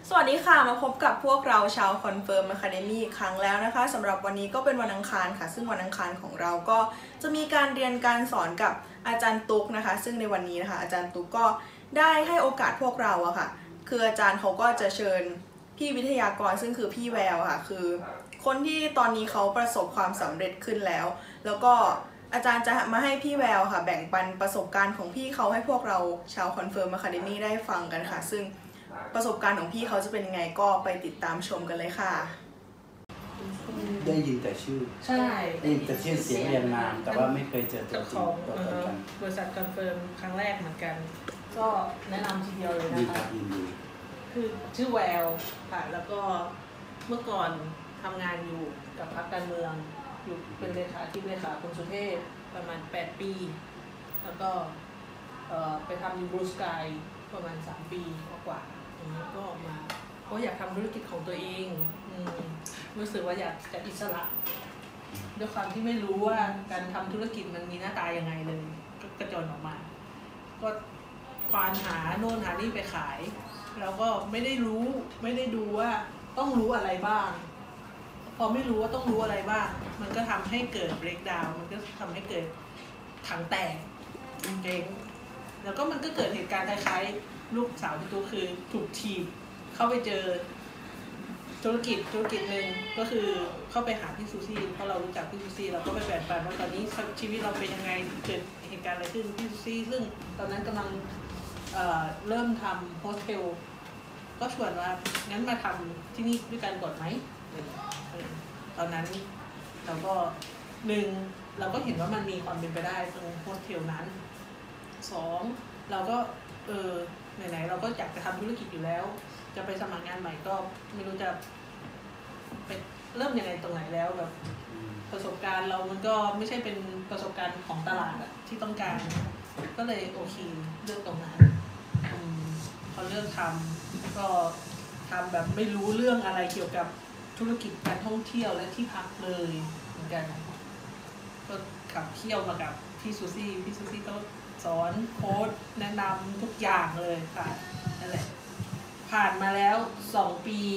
สวัสดีค่ะมาพบกับพวกเราชาวคอนเฟิร์มอะคาเดมี่อีกครั้งแล้วนะคะสำหรับวันนี้ก็เป็นวันอังคารค่ะซึ่งวันอังคารของเราก็จะมีการเรียนการสอนกับอาจารย์ตุ๊กนะคะซึ่งในวันนี้นะคะอาจารย์ตุ๊กก็ได้ให้โอกาสพวกเราอะค่ะคืออาจารย์เขาก็จะเชิญพี่วิทยากรซึ่งคือพี่แววค่ะคือคนที่ตอนนี้เขาประสบความสำเร็จขึ้นแล้วก็อาจารย์จะมาให้พี่แววค่ะแบ่งปันประสบการณ์ของพี่เขาให้พวกเราชาวคอนเฟิร์มอะคาเดมี่ได้ฟังกันค่ะซึ่งประสบการณ์ของพี่เขาจะเป็นยังไงก็ไปติดตามชมกันเลยค่ะได้ยินแต่ชื่อใช่ได้ยินแต่ชื่อเสียงเรียนนามแต่ว่าไม่เคยเจอตัวจริงตัวตนกันบริษัทคอนเฟิร์มครั้งแรกเหมือนกันก็แนะนำทีเดียวเลยนะคะคือชื่อแววค่ะแล้วก็เมื่อก่อนทำงานอยู่กับพรรคการเมืองอยู่เป็นเลขาที่เลขาคุณสุเทพประมาณ8 ปีแล้วก็ไปทำอยู่บลูสกายประมาณ3 ปีกว่าอย่างนี้ก็ออกมาเพราะอยากทำธุรกิจของตัวเองรู้สึกว่าอยากจะอิสระด้วยความที่ไม่รู้ว่าการทำธุรกิจมันมีหน้าตายังไงเลยก็กระโจนออกมาก็ควานหาโน่นหานี่ไปขายแล้วก็ไม่ได้ดูว่าต้องรู้อะไรบ้างพอไม่รู้ว่าต้องรู้อะไรบ้างมันก็ทำให้เกิด breakdown มันก็ทำให้เกิดถังแตกเจ๊งแล้วก็มันก็เกิดเหตุการณ์คล้ายๆลูกสาวพี่ตู้คือถูกถีบเข้าไปเจอธุรกิจหนึ่งก็คือเข้าไปหาพี่ซูซี่เพราะเรารู้จักพี่ซูซี่เราก็ไปแบ่งปันว่าตอนนี้ชีวิตเราเป็นยังไงเกิดเหตุการณ์อะไรขึ้นพี่ซูซี่ซึ่งตอนนั้นกำลังเริ่มทำโฮสเทลก็ชวนว่างั้นมาทำที่นี่ด้วยกันก่อนไหมตอนนั้นเราก็เราก็เห็นว่ามันมีความเป็นไปได้ตรงโฮสเทลนั้น2เราก็ไหนๆเราก็อยากจะทำธุรกิจอยู่แล้วจะไปสมัครงานใหม่ก็ไม่รู้จะไปเริ่มยังไงตรงไหนแล้วแบบประสบการณ์เรามันก็ไม่ใช่เป็นประสบการณ์ของตลาดอะที่ต้องการก็เลยโอเคเลือกตรงนั้นพอเลือกทำก็ทำแบบไม่รู้เรื่องอะไรเกี่ยวกับธุรกิจการท่องเที่ยวและที่พักเลยเหมือนกันก็ขับเที่ยวมากับพี่ซูซี่ก็สอนโค้ชแนะนำทุกอย่างเลยค่ะนั่นแหละผ่านมาแล้ว2 ปี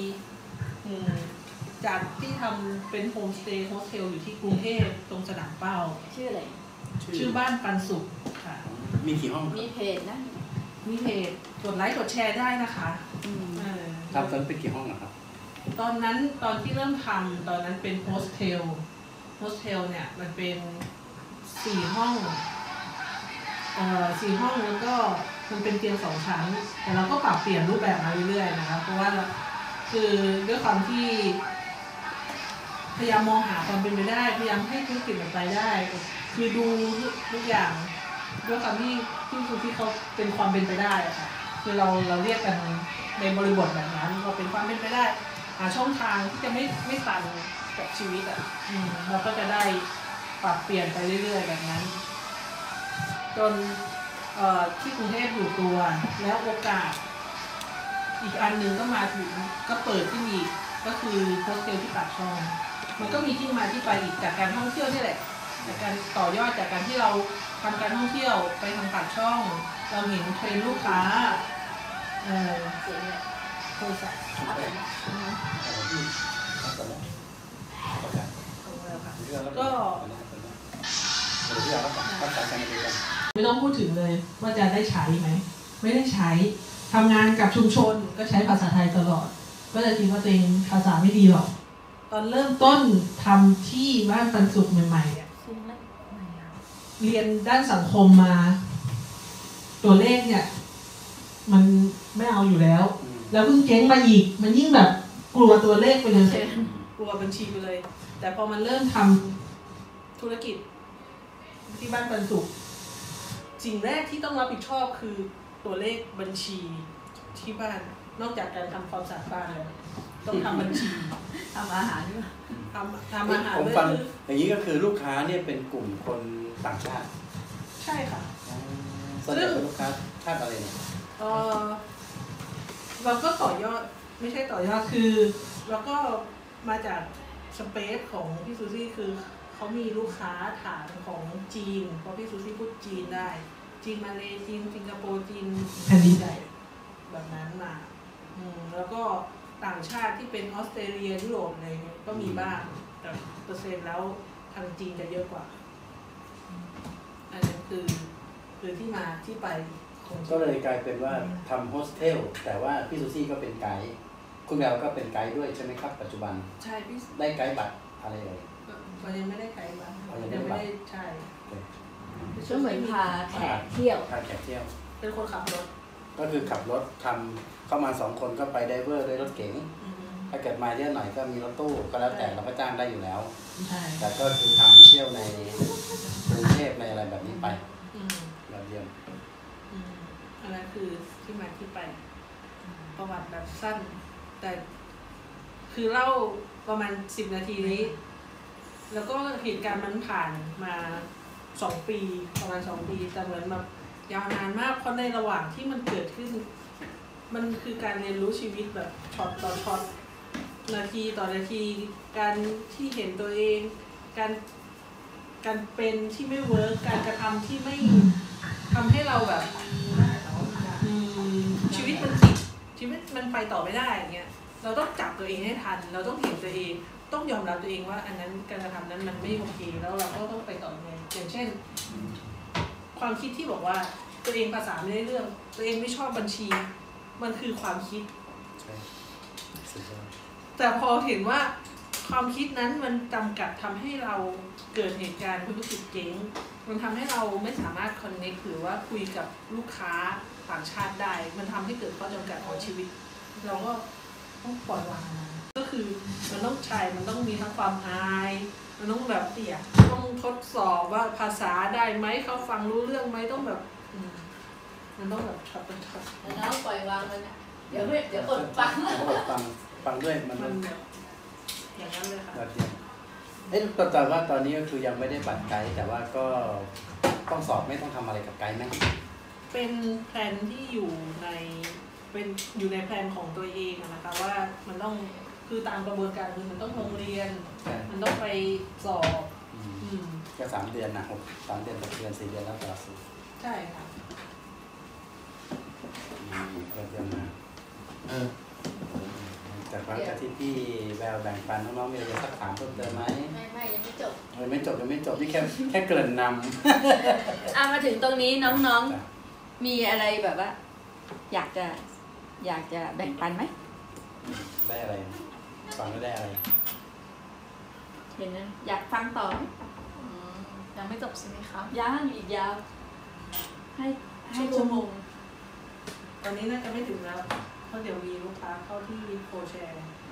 จากที่ทำเป็นโฮมสเตย์โฮสเทลอยู่ที่กรุงเทพตรงสนามเป้าชื่ออะไรชื่อบ้านปันสุขค่ะมีกี่ห้องมีเพจนะมีเพจกดไลค์กดแชร์ได้นะคะทำตอนเป็นกี่ห้องนะครับตอนที่เริ่มทำตอนนั้นเป็นโฮสเทลเนี่ยมันเป็น4 ห้อง4 ห้องแล้วก็มันเป็นเตียง2 ชั้นแต่เราก็ปรับเปลี่ยนรูปแบบมาเรื่อยๆนะคะเพราะว่าคือด้วยความที่พยายามมองหาความเป็นไปได้พยายามให้ธุรกิจมันไปได้คือดูทุกอย่างด้วยความที่ซูซี่เขาเป็นความเป็นไปได้ค่ะคือเราเรียกกันในบริบทแบบนั้นเราเป็นความเป็นไปได้หาช่องทางที่จะไม่ตันกับชีวิตเราก็จะได้ปรับเปลี่ยนไปเรื่อยๆแบบนั้นจนที่กรุงเทพอยู่ตัวแล้วโอกาสอีกอันหนึ่งก็มาถึงก็เปิดที่อีกก็คือโฮสเทลที่ปากช่องมันก็มีที่มาที่ไปอีกจากการท่องเที่ยวนี่แหละจากการต่อยอดจากการที่เราทำการท่องเที่ยวไปทางปากช่องเราเห็นเทรนด์ลูกค้าโทรศัพท์ก็ไม่ต้องพูดถึงเลยว่าจะได้ใช้ไหมไม่ได้ใช้ทำงานกับชุมชนก็ใช้ภาษาไทยตลอดก็จะคิดว่าตัวเองภาษาไม่ดีหรอกตอนเริ่มต้นทำที่บ้านปันสุขใหม่ๆเรียนด้านสังคมมาตัวเลขเนี่ยมันไม่เอาอยู่แล้วแล้วเพิ่งเจ๊งมาอีกมันยิ่งแบบกลัวตัวเลขไปเลยกลัวบัญชีไปเลยแต่พอมันเริ่มทำธุรกิจที่บ้านปันสุขสิ่งแรกที่ต้องรับผิดชอบคือตัวเลขบัญชีที่บ้านนอกจากการทำความสะอาดบ้านแล้วต้องทำบัญชีทำอาหารด้วยทำอาหารผมฟังอย่างนี้ก็คือลูกค้าเนี่ยเป็นกลุ่มคนต่างชาติใช่ค่ะส่วนใหญ่เป็นลูกค้าชาติอะไรเนี่ยเราก็ต่อยอดไม่ใช่ต่อยอดคือเราก็มาจากสเปซของพี่ซูซี่คือเขามีลูกค้าฐานของจีนเพราะพี่ซูซี่พูดจีนได้จีนมาเลจีนสิงคโปร์จีนแผ่นดินใหญ่แบบนั้นมาแล้วก็ต่างชาติที่เป็นออสเตรเลียยุโรปอะไรเงี้ยก็มีบ้างแต่เปอร์เซ็นต์แล้วทางจีนจะเยอะกว่าอันนี้คือที่มาที่ไปก็เลยกลายเป็นว่าทำโฮสเทลแต่ว่าพี่ซูซี่ก็เป็นไกด์คุณแววก็เป็นไกด์ด้วยใช่ไหมครับปัจจุบันใช่พี่ได้ไกด์บัตรอะไรเลยก็ยังไม่ได้ไกด์บัตรยังไม่ได้ใช่ก็เหมือนพาแขกเที่ยวเป็นคนขับรถก็คือขับรถทำเข้ามา2 คนก็ไปไดเวอร์ด้วยรถเก๋งถ้าเกิดมาเยอะหน่อยก็มีรถตู้ก็แล้วแต่เราก็จ้างได้อยู่แล้วแต่ก็คือทำเที่ยวในกรุงเทพในอะไรแบบนี้ไปแบบเยี่ยมอันนั้นคือที่มาที่ไปประวัติแบบสั้นแต่คือเล่าประมาณ10 นาทีนี้แล้วก็เหตุการณ์มันผ่านมา2 ปีประมาณ2 ปีแต่เหมือนแบบยาวนานมากเพราะในระหว่างที่มันเกิดขึ้นมันคือการเรียนรู้ชีวิตแบบช็อตต่อช็อตนาทีต่อนาทีการที่เห็นตัวเองการเป็นที่ไม่เวิร์กการกระทำที่ไม่ทำให้เราแบบชีวิตมันติดชีวิตมันไปต่อไม่ได้อย่างเงี้ยเราต้องจับตัวเองให้ทันเราต้องเห็นตัวเองต้องยอมรับตัวเองว่าอันนั้นการกระทำนั้นมันไม่โอเคแล้วเราก็ต้องไปต่อไงอย่างเช่นความคิดที่บอกว่าตัวเองภาษาไม่ได้เรื่องตัวเองไม่ชอบบัญชีมันคือความคิดแต่พอเห็นว่าความคิดนั้นมันจำกัดทำให้เราเกิดเหตุการณ์ธุรกิจเจ๊งมันทำให้เราไม่สามารถคอนเนคหรือว่าคุยกับลูกค้าต่างชาติได้มันทำให้เกิดข้อจำกัดของชีวิตเราก็ต้องปล่อยวางก็คือมันต้องใช้มันต้องมีทั้งความอายมันต้องแบบต้องทดสอบว่าภาษาได้ไหมเขาฟังรู้เรื่องไหมต้องแบบมันต้องแบบช็อตเป็นช็อตแล้วปล่อยวางมันเดี๋ยวอดฟังด้วยมันอย่างนั้นเลยค่ะแต่ว่าตอนนี้ก็คือยังไม่ได้บัตรไกด์แต่ว่าก็ต้องสอบไม่ต้องทำอะไรกับไกด์ไหมเป็นแผนที่อยู่ในแผนของตัวเองนะคะว่ามันต้องคือตามกระบวนการคือมันต้องลงเรียนมันต้องไปสอบก็3 เดือนนะ3 เดือน6 เดือน4 เดือนแล้วแต่สูตรใช่ค่ะก็เดือนมาจากครั้งที่พี่แววแบ่งปันน้องๆมีอะไรสักถามเพิ่มเติมไหมไม่ยังไม่จบยังไม่จบนี่แค่เกริ่นนำมาถึงตรงนี้น้องๆมีอะไรแบบว่าอยากจะแบ่งปันไหมได้อะไรฟังก็ได้อะไรเห็นนะอยากฟังต่อยังไม่จบใช่ไหมคะยังอีกยาวให้ชั่วโมงตอนนี้น่าจะไม่ถึงแล้วเพราะเดี๋ยวมีลูกค้าเข้าที่โคแชร์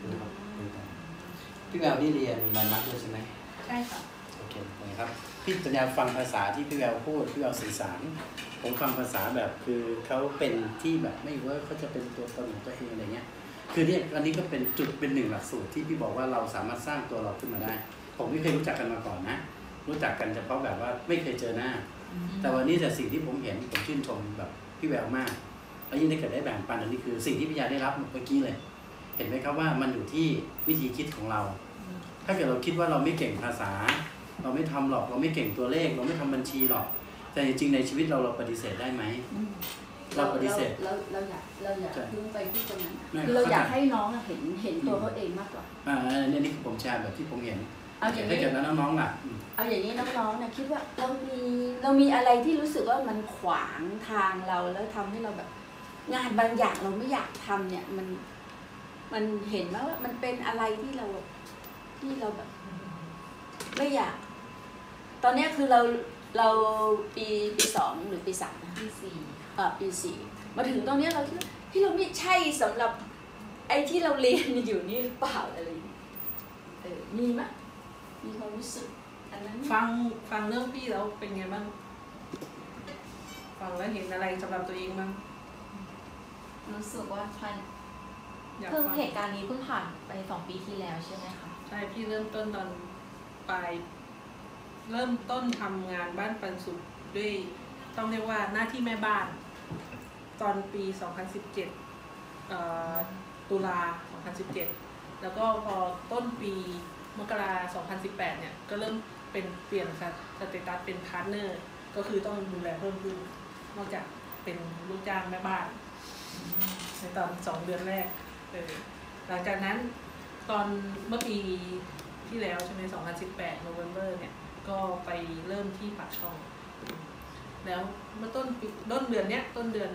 พี่แววนี่เรียนแลนด์มาร์คด้วยใช่ไหมใช่ค่ะโอเคนะครับพี่สัญญาฟังภาษาที่พี่แววพูดพี่แววสื่อสารผมฟังภาษาแบบคือเขาเป็นที่แบบไม่ว่าเขาจะเป็นตัวตนของตัวเองอะไรเงี้ยคือเนี่ยอันนี้ก็เป็นจุดเป็น1 หลักสูตรที่พี่บอกว่าเราสามารถสร้างตัวเราขึ้นมาได้ผมไม่เคยรู้จักกันมาก่อนนะรู้จักกันเฉพาะแบบว่าไม่เคยเจอหน้าแต่วันนี้แต่สิ่งที่ผมเห็นผมชื่นชมแบบพี่แววมากแล้วยิ่งได้เกิดได้แบ่งปันอันนี้คือสิ่งที่พี่ยาได้รับเมื่อกี้เลยเห็นไหมครับว่ามันอยู่ที่วิธีคิดของเราถ้าเกิดเราคิดว่าเราไม่เก่งภาษาเราไม่ทำหรอกเราไม่เก่งตัวเลขเราไม่ทำบัญชีหรอกแต่จริงๆในชีวิตเราปฏิเสธได้ไหมเราปฏิเสธเราอยากพึ่งไปที่ตรงนั้นคือเราอยากให้น้องเห็นตัวเขาเองมากกว่านี่คือผมแชร์แบบที่ผมเห็นเอาอย่างนี้ถ้าเกิดแล้วน้องๆล่ะเอาอย่างนี้น้องๆนะคิดว่าเรามีอะไรที่รู้สึกว่ามันขวางทางเราแล้วทำให้เราแบบงานบางอย่างเราไม่อยากทำเนี่ยมันเห็นว่ามันเป็นอะไรที่เราแบบไม่อยากตอนนี้คือเราปี2หรือปี3นะปี 4มาถึงตรงนี้เราที่เราไม่ใช่สำหรับไอ้ที่เราเรียนอยู่นี่หรือเปล่าอะไรมีไหมมีความรู้สึกอันนั้นฟังเรื่องพี่แล้วเป็นไงบ้างฟังแล้วเห็นอะไรสำหรับตัวเองบ้างรู้สึกว่าเพิ่งเหตุการณ์นี้เพิ่งผ่านไป2 ปีที่แล้วใช่ไหมคะใช่พี่เริ่มต้นตอนปลายเริ่มต้นทำงานบ้านปันสุขด้วยต้องเรียกว่าหน้าที่แม่บ้านตอนปี 2017ตุลา 2017แล้วก็พอต้นปีมกราคม 2018เนี่ยก็เริ่มเปลี่ยนสเตตัสเป็นพาร์ทเนอร์ก็คือต้องดูแลเพิ่มขึ้นนอกจากเป็นลูกจ้างแม่บ้านในตอน2 เดือนแรกหลังจากนั้นตอนเมื่อปีที่แล้วใช่ไหม2018 โนเวมเบอร์เนี่ยก็ไปเริ่มที่ปากช่อง แล้วเมื่อต้นเดือนเนี้ยต้นเดือน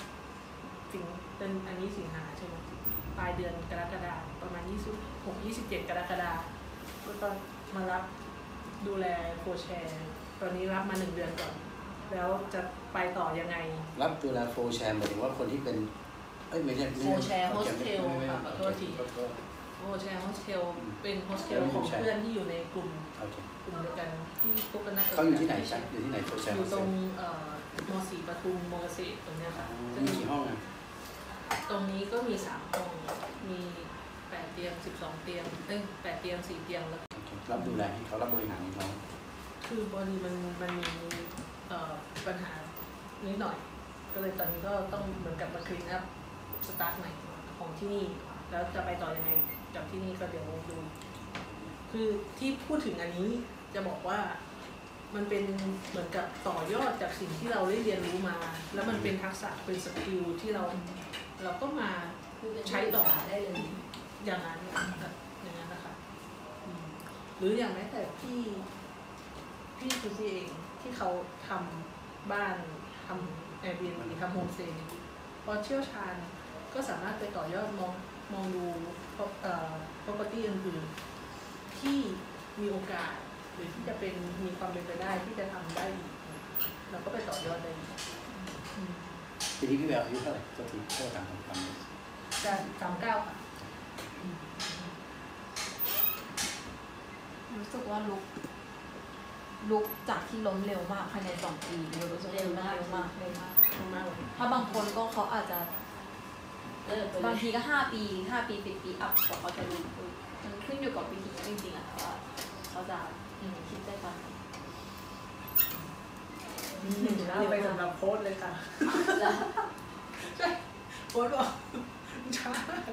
อันนี้สิงหาใช่ไหมปลายเดือนกรกฎาคมประมาณ26-27 กรกฎาคมก็มารับดูแลโคแชร์ตอนนี้รับมา1 เดือนก่อนแล้วจะไปต่อยังไงรับดูแลโฟแชร์หมายถึงว่าคนที่เป็นไม่ใช่โฟแชร์โฮสเทลค่ะขอโทษทีโฟแชร์โฮสเทลเป็นโฮสเทลของเพื่อนที่อยู่ในกลุ่มเดียวกันที่พบกันนักเขาอยู่ที่ไหนครับอยู่ที่ไหนโฟแชร์อยู่ตรงม.4 ปทุมม.เกษตรตรงนี้ค่ะมีกี่ห้องอ่ะตรงนี้ก็มี3 ห้องมี8 เตียง12 เตียง8 เตียง4 เตียงแล้วรับดูแลเขารับบริหารของเขาคือบริมันมีปัญหานิดหน่อยก็เลยตอนนี้ก็ต้องเหมือนกับมาคลีนอัพสตาร์ทใหม่ของที่นี่แล้วจะไปต่อยังไงจากที่นี่ก็เดี๋ยวดูคือที่พูดถึงอันนี้จะบอกว่ามันเป็นเหมือนกับต่อยอดจากสิ่งที่เราได้เรียนรู้มาแล้วมันเป็นทักษะเป็นสกิลที่เราก็มาใช้ต่อได้เลยอย่างนั้นนะคะหรืออย่างแม้แต่พี่ซูซี่เองที่เขาทำบ้านทำแอร์บีนทำโฮมสเตย์พอเชี่ยวชาญก็สามารถไปต่อยอดมองดูproperty อื่นๆที่มีโอกาสหรือที่จะมีความเป็นไปได้ที่จะทำได้เราก็ไปต่อยอดได้ทีนี้พี่แววอายุเท่าไหร่ก็ถือเท่ากันทำจะ39ค่ะรู้สึกว่าลุกจากที่ล้มเร็วมากภายใน2 ปีรู้สึกเร็วมากถ้าบางคนก็เขาอาจจะบางทีก็5 ปี10 ปีอัพกว่าเขาจะรู้มันขึ้นอยู่กับวิธีจริงๆอะว่าเขาจะคิดได้ตอนไหนไปสำหรับโค้ดเลยค่ะใช่โค้ดบอกช้า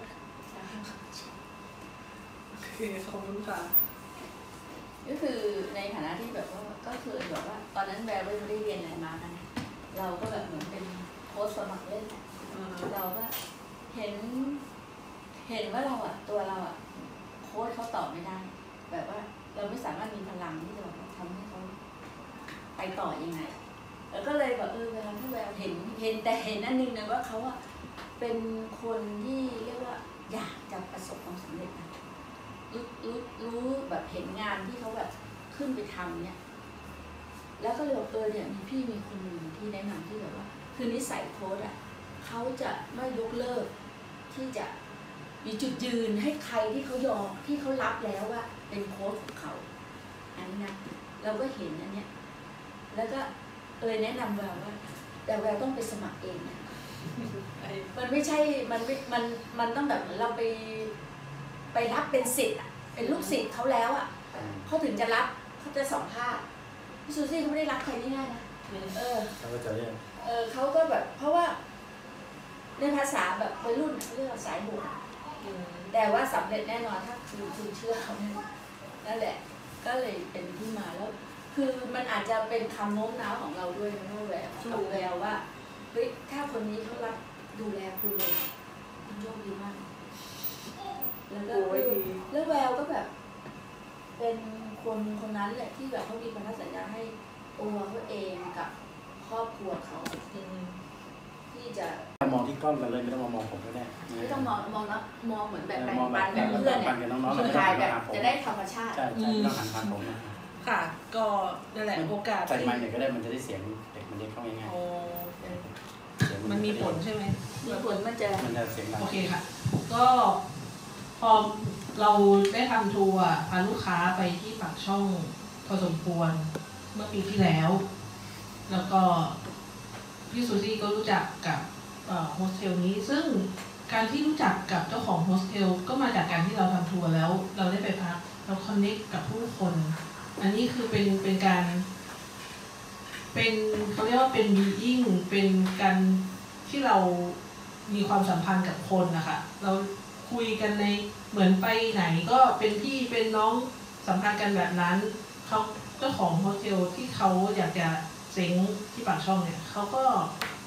โอเคขอบคุณค่ะก็คือในฐานะที่แบบว่าก็คือแบบว่าตอนนั้นแววไม่ได้เรียนอะไรมากันเราก็แบบเหมือนเป็นโค้ชสมัครเล่นเราก็เห็นว่าเราอ่ะตัวเราอ่ะโค้ชเขาตอบไม่ได้แบบว่าเราไม่สามารถมีพลังที่จะแบบทำให้เขาไปต่อยังไงแล้วก็เลยแบบเวลาที่แววเห็นแต่เห็นอันนึงนะว่าเขาอ่ะเป็นคนที่เรียกว่าอยากจะประสบความสำเร็จรู้แบบเห็นงานที่เขาแบบขึ้นไปทำเนี่ยแล้วก็เลยบอกเนี่ยมีคนหนึ่งที่แนะนำที่แบบว่าคือนิสัยโค้ชอ่ะเขาจะไม่ยกเลิกที่จะมีจุดยืนให้ใครที่เขายอมที่เขารับแล้วว่าเป็นโค้ชของเขาอันนี้นะเราก็เห็นอันเนี้ยแล้วก็แนะนำแววว่าแต่แววต้องไปสมัครเองนะมันไม่ใช่มันต้องแบบเราไปรับเป็นศิษย์เป็นลูกศิษย์เขาแล้วอ่ะเขาถึงจะรับเขาจะสัมภาษณ์พี่ซูซี่เขาไม่ได้รับใครง่ายๆนะเขาก็จะเรียกเขาก็แบบเพราะว่าในภาษาแบบวัยรุ่นเรียกสายบวกแต่ว่าสำเร็จแน่นอนถ้าคุณเชื่อเขานั่นแหละก็เลยเป็นที่มาแล้วคือมันอาจจะเป็นคำโน้มน้าวของเราด้วยนะแววว่าเฮ้ยถ้าคนนี้เขารับดูแลคุณเลยคุณโชคดีมากแล้วแววก็แบบเป็นคนนั้นแหละที่แบบเขามีพันธสัญญาให้ตัวเขาเองกับครอบครัวเขาที่จะมองที่กล้องกันเลยไม่ต้องมองผมก็ได้ไม่ต้องมองเหมือนแบบแบ่งปันแบบเพื่อนเนี่ยถ่ายแบบจะได้ธรรมชาติใช่ต้องหันทางผมค่ะก็นั่นแหละโอกาสใส่ไมค์เนี่ยก็ได้มันจะได้เสียงเด็กมันเรียกเข้าง่ายมันมีผลใช่ไหมมีผลมันจะเสียงดังโอเคค่ะก็พอเราได้ทำทัวร์พาลูกค้าไปที่ปากช่องพอสมควรเมื่อปีที่แล้วแล้วก็พี่ซูซี่ก็รู้จักกับโฮสเทลนี้ซึ่งการที่รู้จักกับเจ้าของโฮสเทลก็มาจากการที่เราทำทัวร์แล้วเราได้ไปพักเราคอนเนคกับผู้คนอันนี้คือเป็นการเป็นเขาเรียกว่าเป็นbeingเป็นการที่เรามีความสัมพันธ์กับคนนะคะเราคุยกันในเหมือนไปไหนก็เป็นพี่เป็นน้องสัมพันธ์กันแบบนั้นเขาเจ้าของโฮสเทลที่เขาอยากจะเซ้งที่ปากช่องเนี่ยเขาก็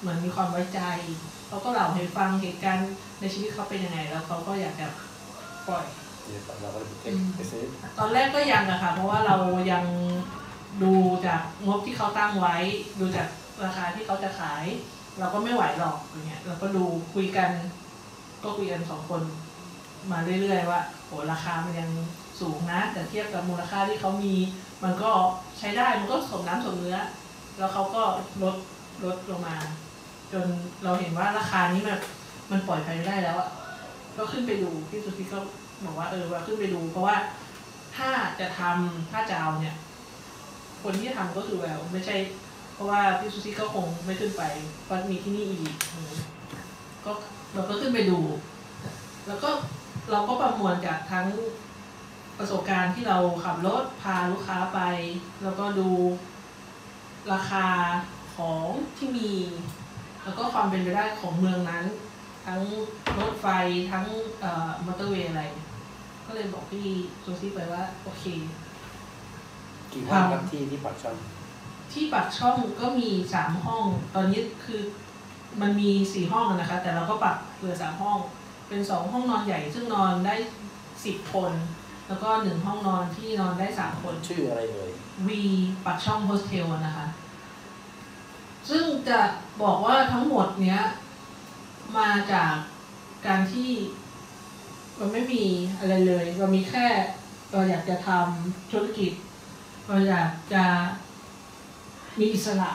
เหมือนมีความไว้ใจเขาก็เล่าให้ฟังเหตุการณ์ในชีวิตเขาเป็นยังไงแล้วเขาก็อยากจะปล่อยเราก็ไปซื้อตอนแรกก็ยังอะค่ะเพราะว่าเรายังดูจากงบที่เขาตั้งไว้ดูจากราคาที่เขาจะขายเราก็ไม่ไหวหรอกอย่างเงี้ยเราก็ดูคุยกัน2 คนมาเรื่อยๆว่าโหราคามันยังสูงนะแต่เทียบกับมูลค่าที่เขามีมันก็ใช้ได้มันก็สมน้ำสมเนื้อแล้วเขาก็ลดลงมาจนเราเห็นว่าราคานี้มันปล่อยไปไม่ได้แล้วอะก็ขึ้นไปดูพี่สุธีก็บอกว่าว่าขึ้นไปดูเพราะว่าถ้าจะเอาเนี่ยคนที่ทำก็คือแววไม่ใช่เพราะว่าพี่สุธีก็คงไม่ขึ้นไปเพราะมีที่นี่อีกก็เราก็ขึ้นไปดูแล้วก็เราก็ประมวลจากทั้งประสบการณ์ที่เราขับรถพาลูกค้าไปแล้วก็ดูราคาของที่มีแล้วก็ความเป็นไปได้ของเมืองนั้นทั้งรถไฟทั้งมอเตอร์เวย์อะไรก็เลยบอกพี่ซูซี่ไปว่าโอเคกี่ห้องครับที่ปากช่องที่ปากช่องก็มี3 ห้องตอนนี้คือมันมี4 ห้องนะคะแต่เราก็ปรับเหลือ3 ห้องเป็น2 ห้องนอนใหญ่ซึ่งนอนได้10 คนแล้วก็1 ห้องนอนที่นอนได้3 คนชื่ออะไรเอ่ยวีปากช่องโฮสเทลนะคะซึ่งจะบอกว่าทั้งหมดเนี้ยมาจากการที่เราไม่มีอะไรเลยเรามีแค่เราอยากจะทำธุรกิจเราอยากจะมีอิสระ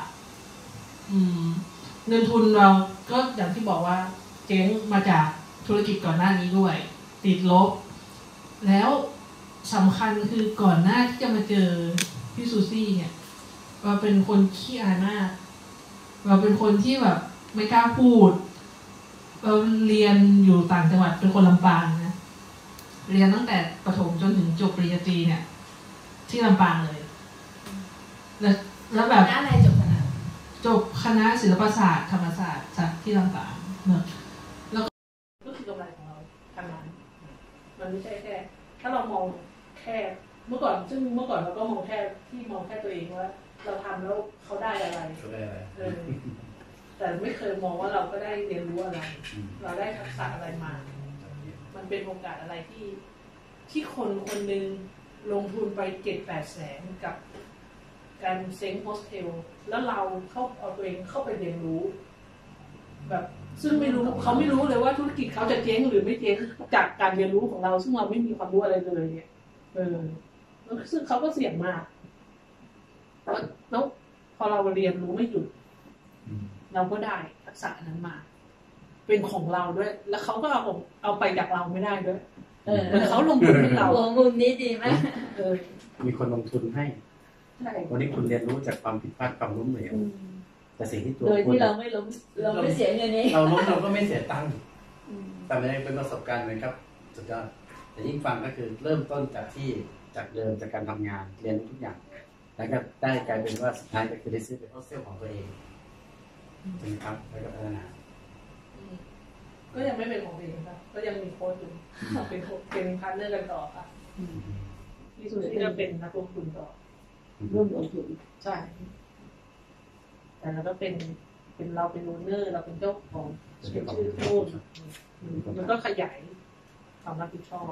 เงินทุนเราก็อย่างที่บอกว่าเจ๊งมาจากธุรกิจก่อนหน้านี้ด้วยติดลบแล้วสำคัญคือก่อนหน้าที่จะมาเจอพี่ซูซี่เนี่ยเราเป็นคนขี้อายมากเราเป็นคนที่แบบไม่กล้าพูดเราเรียนอยู่ต่างจังหวัดเป็นคนลำปางนะเรียนตั้งแต่ประถมจนถึงจบปริญญาตรีเนี่ยที่ลำปางเลยแล้วแบบอะไรจบคณะศิลปศาสตร์ธรรมศาสตร์จากที่ลำปางแล้วก็คือกำไรของเราทำงานมันไม่ใช่แค่ถ้าเรามองแค่เมื่อก่อนเราก็มองแค่ตัวเองว่าเราทำแล้วเขาได้อะไรแต่ไม่เคยมองว่าเราก็ได้เรียนรู้อะไรเราได้ทักษะอะไรมามันเป็นโอกาสอะไรที่คนหนึ่งลงทุนไป 7-8 แสนกับการเซ้งโฮสเทลแล้วเราเอาตัวเองเข้าไปเรียนรู้แบบซึ่งเขาไม่รู้เลยว่าธุรกิจเขาจะเจ๊งหรือไม่เจ๊งจากการเรียนรู้ของเราซึ่งเราไม่มีความรู้อะไรเลยเนี่ยแล้วซึ่งเขาก็เสี่ยงมากแล้วพอเราเรียนรู้ไม่หยุดเราก็ได้ทักษะนั้นมาเป็นของเราด้วยแล้วเขาก็เอาไปจากเราไม่ได้ด้วยเขาลงทุนให้เรามุมนี้ดีไหมมีคนลงทุนให้วันนี้คุณเรียนรู้จากความผิดพลาดความล้มเหลวแต่สิ่งที่ตัวโดยที่เราไม่ล้มเราไม่เสียเงินนี้เราล้มเราก็ไม่เสียตังค์แต่มันเป็นประสบการณ์เหมือนครับสุดยอดแต่ยิ่งฟังก็คือเริ่มต้นจากเดิมจากการทำงานเรียนทุกอย่างแล้วก็ได้กลายเป็นว่าสุดท้ายก็คือได้ซื้อเป็นโฮสเทลของตัวเองใช่ไหมครับแล้วก็พัฒนาก็ยังไม่เป็นของตัวเองครับก็ยังมีโค้ชอยู่เป็นพาร์ทเนอร์กันต่อค่ะที่สุดที่จะเป็นนักลงทุนต่อร่วมลงทุนใช่แต่เราก็เป็นเราเป็นโอนเนอร์เราเป็นเจ้าของเป็นชื่อโค้ชมันก็ขยายความรับผิดชอบ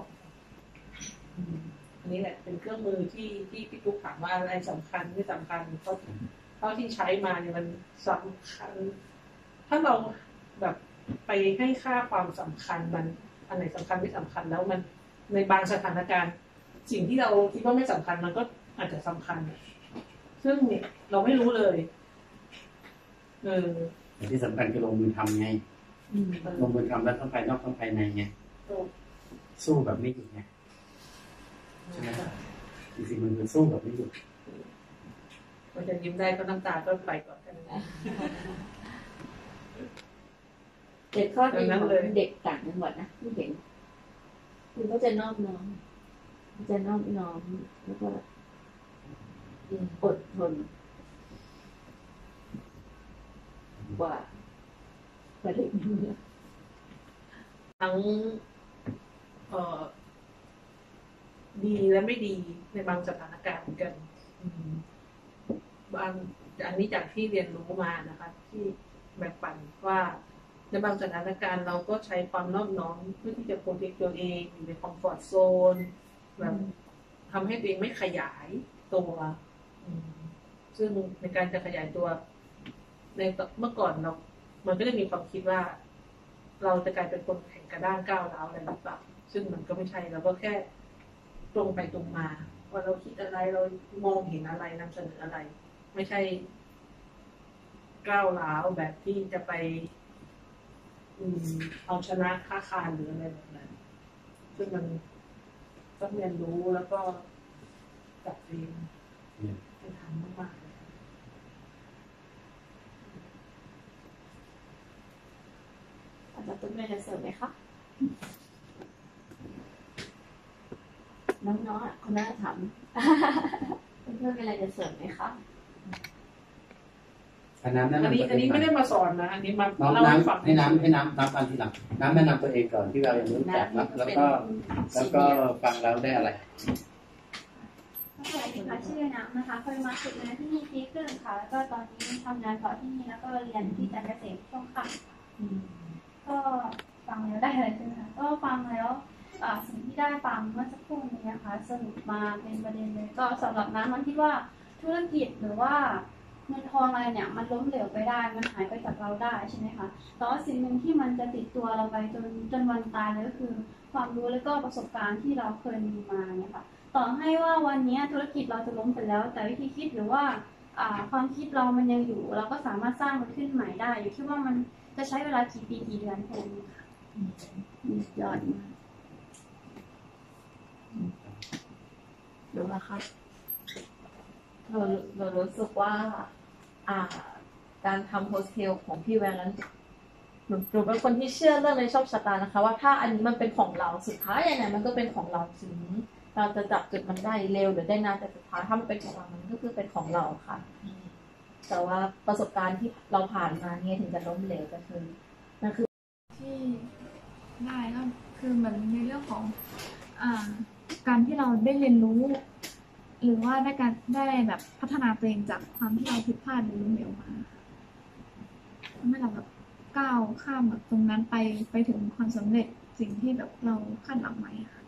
อันนี้แหละเป็นเครื่องมือที่พี่ตุ๊กถามว่าอะไรสำคัญไม่สำคัญเพราะที่ใช้มาเนี่ยมันสำคัญถ้าเราแบบไปให้ค่าความสำคัญมันอันไหนสำคัญไม่สำคัญแล้วมันในบางสถานการณ์สิ่งที่เราคิดว่าไม่สำคัญมันก็อาจจะสำคัญซึ่งเราไม่รู้เลยที่สำคัญคือลงมือทำไงลงมือทำแล้วทั้งภายนอกทั้งภายในไงสู้แบบไม่หยุดไงใช่ไหมจริงๆมันคือสู้แบบไม่หยุดมันจะยิ้มได้ก็น้ำตาก็ไปก่อนกันนะเด็กข้อดีของเด็กต่างจังหวัดนะที่เห็นคือเขาจะนอบน้อมแล้วก็อดทนกว่าเด็กเมืองทั้งดีและไม่ดีในบางสถานการณ์เหมือนกันบางอันนี้จากที่เรียนรู้มานะคะที่แบ่งปันว่าในบางสถานการณ์เราก็ใช้ความนอบน้อมเพื่อที่จะโปรเทคตัวเองอยู่ในคอมฟอร์ตโซนแบบทำให้ตัวเองไม่ขยายตัวซึ่งในการจะขยายตัวในเมื่อก่อนมันก็จะมีความคิดว่า เราจะกลายเป็นคนแข็งกระด้างก้าวร้าวอะไรหรือเปล่าซึ่งมันก็ไม่ใช่เราก็แค่ตรงไปตรงมาว่าเราคิดอะไรเรามองเห็นอะไรนำเสนออะไร ไม่ใช่ก้าวร้าวแบบที่จะไปเอาชนะค้าคานหรืออะไรแบบนั้นซึ่งมันต้องเรียนรู้แล้วก็ปรับเปลี่ยนให้ทำมากๆเลยอาจารย์ตุ๊กมีอะไรจะเสริมไหมคะน้องๆคนน่าถามเพื่อนๆมีอะไรจะเสริมไหมคะอันนี้ไม่ได้มาสอนนะอันนี้มาเล่าให้ฟังให้น้ำตามทีหลังน้ำแนะนำตัวเองก่อนที่เรายังรู้จักแล้วก็ฟังแล้วได้อะไรสวัสดีค่ะชื่อน้ำนะคะเคยมาฝึกงานที่นี่ปีครึ่งค่ะแล้วก็ตอนนี้ทำงานต่อที่นี่แล้วก็เรียนที่จันทร์เกษมช่วงค่ำก็ฟังแล้วได้อะไรใช่ไหมคะก็ฟังแล้วสิ่งที่ได้ฟังเมื่อสักครู่นี้นะคะสรุปมาเป็นประเด็นเลยก็สำหรับน้ำมันคิดว่าธุรกิจหรือว่าเงินทองอะไรเนี่ยมันล้มเหลวไปได้มันหายไปจากเราได้ใช่ไหมคะแต่ว่าสิ่งหนึ่งที่มันจะติดตัวเราไปจนวันตายเลยก็คือความรู้และก็ประสบการณ์ที่เราเคยมีมาเนี่ยค่ะต่อให้ว่าวันนี้ธุรกิจเราจะล้มไปแล้วแต่วิธีคิดหรือว่าความคิดเรามันยังอยู่เราก็สามารถสร้างมันขึ้นใหม่ได้อยู่ที่ว่ามันจะใช้เวลากี่ปีกี่เดือนแค่นี้ค่ะยอดมากดูนะครับเรารู้สึกว่าการทำโฮสเทลของพี่แวนนั้นหนูเป็นคนที่เชื่อเรื่องในโชคชะตานะคะว่าถ้าอันนี้มันเป็นของเราสุดท้ายยังไงมันก็เป็นของเราถึงเราจะจับจุดมันได้เร็วหรือได้นานแต่สุดท้ายถ้ามันเป็นของเรามันก็คือเป็นของเราค่ะแต่ว่าประสบการณ์ที่เราผ่านมาเนี่ยถึงจะล้มเหลวก็คือนั่นคือที่ได้ก็คือเหมือนในเรื่องของการที่เราได้เรียนรู้หรือว่าได้แบบพัฒนาตัวเองจากความที่เราผิดพลาดหรือล้มเหลวมาทำให้เราแบบก้าวข้ามแบบตรงนั้นไปถึงความสำเร็จสิ่งที่แบบเราคาดหวังไว้ค่ะ